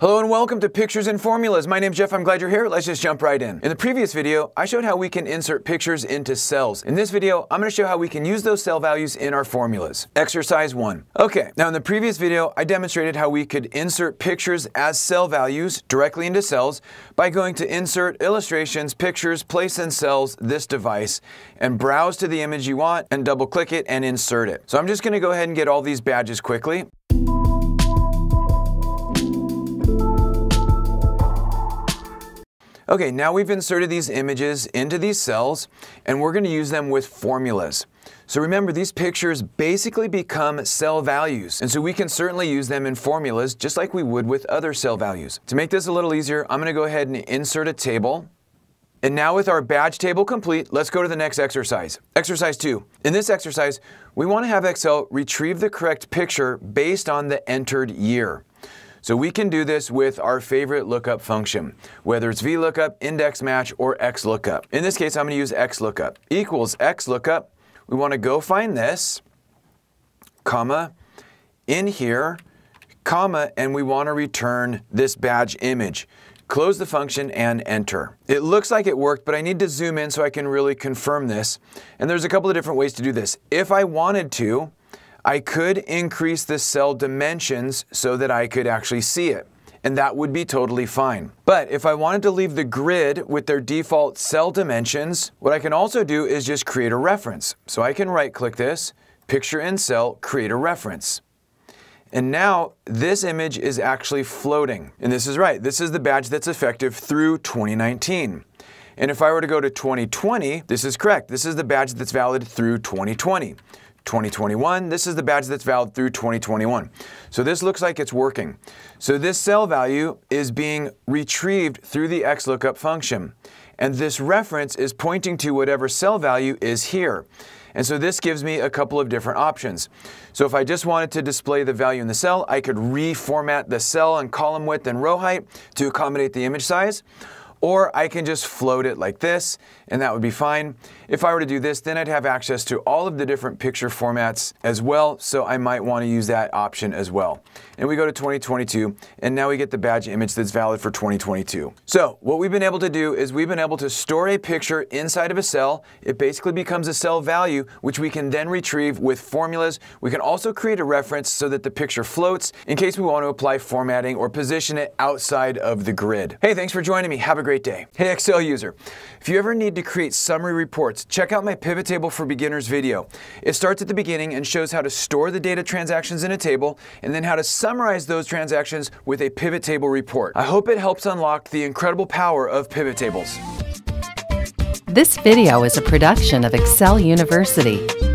Hello and welcome to Pictures and Formulas. My name's Jeff. I'm glad you're here. Let's just jump right in. In the previous video, I showed how we can insert pictures into cells. In this video, I'm going to show how we can use those cell values in our formulas. Exercise 1. Okay, now in the previous video, I demonstrated how we could insert pictures as cell values directly into cells by going to Insert, Illustrations, Pictures, Place in Cells, this device, and browse to the image you want and double click it and insert it. So I'm just going to go ahead and get all these badges quickly. Okay, now we've inserted these images into these cells, and we're going to use them with formulas. So remember, these pictures basically become cell values, and so we can certainly use them in formulas just like we would with other cell values. To make this a little easier, I'm going to go ahead and insert a table. And now with our badge table complete, let's go to the next exercise. Exercise 2. In this exercise, we want to have Excel retrieve the correct picture based on the entered year. So we can do this with our favorite lookup function, whether it's VLOOKUP, index match, or XLOOKUP. In this case, I'm going to use XLOOKUP. Equals XLOOKUP. We want to go find this, comma, in here, comma, and we want to return this badge image. Close the function and enter. It looks like it worked, but I need to zoom in so I can really confirm this. And there's a couple of different ways to do this. If I wanted to, I could increase the cell dimensions so that I could actually see it, and that would be totally fine. But if I wanted to leave the grid with their default cell dimensions, what I can also do is just create a reference. So I can right-click this, Picture in Cell, Create a Reference. And now this image is actually floating. And this is right, this is the badge that's effective through 2019. And if I were to go to 2020, this is correct. This is the badge that's valid through 2020. 2021, this is the badge that's valid through 2021. So this looks like it's working. So this cell value is being retrieved through the XLOOKUP function. And this reference is pointing to whatever cell value is here. And so this gives me a couple of different options. So if I just wanted to display the value in the cell, I could reformat the cell and column width and row height to accommodate the image size. Or I can just float it like this, and that would be fine. If I were to do this, then I'd have access to all of the different picture formats as well, so I might want to use that option as well. And we go to 2022, and now we get the badge image that's valid for 2022. So what we've been able to do is we've been able to store a picture inside of a cell. It basically becomes a cell value, which we can then retrieve with formulas. We can also create a reference so that the picture floats in case we want to apply formatting or position it outside of the grid. Hey, thanks for joining me. Have a great day. Hey, Excel user, if you ever need to create summary reports, check out my Pivot Table for Beginners video. It starts at the beginning and shows how to store the data transactions in a table and then how to summarize those transactions with a pivot table report. I hope it helps unlock the incredible power of pivot tables. This video is a production of Excel University.